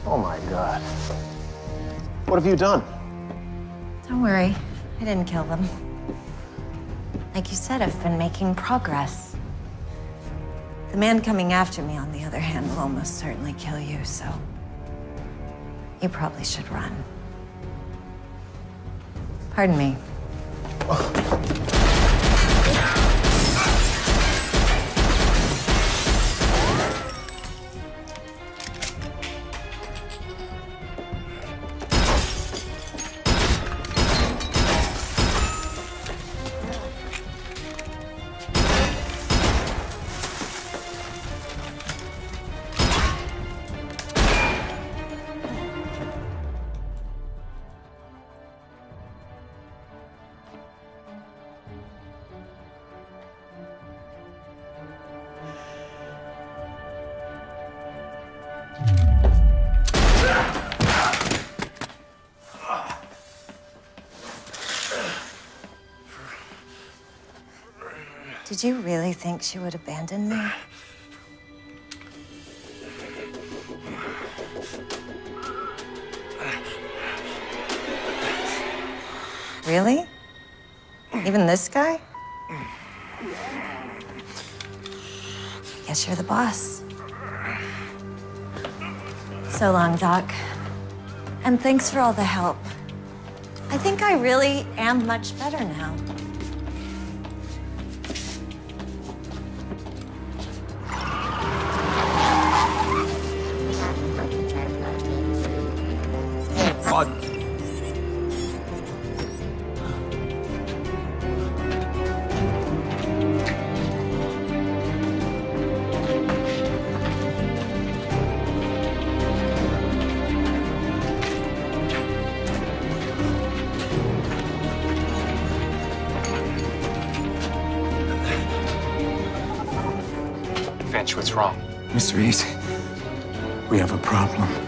Oh my God. What have you done? Don't worry, I didn't kill them. Like you said, I've been making progress. The man coming after me, on the other hand, will almost certainly kill you, so you probably should run. Pardon me. Did you really think she would abandon me? Really? Even this guy? Guess you're the boss. So long, Doc. And thanks for all the help. I think I really am much better now. Finch, what's wrong? Mr. East, we have a problem.